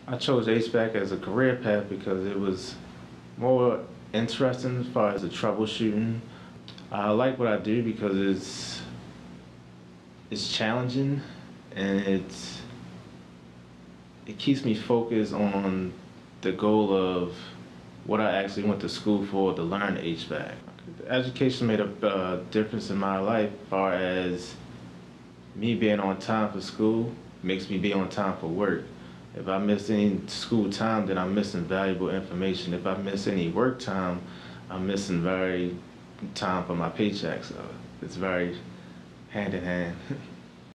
I chose HVAC as a career path because it was more interesting as far as the troubleshooting. I like what I do because it's challenging and it keeps me focused on the goal of what I actually went to school for, to learn HVAC. Education made a difference in my life as far as me being on time for school makes me be on time for work. If I miss any school time, then I'm missing valuable information. If I miss any work time, I'm missing very time for my paycheck. So it's very hand in hand.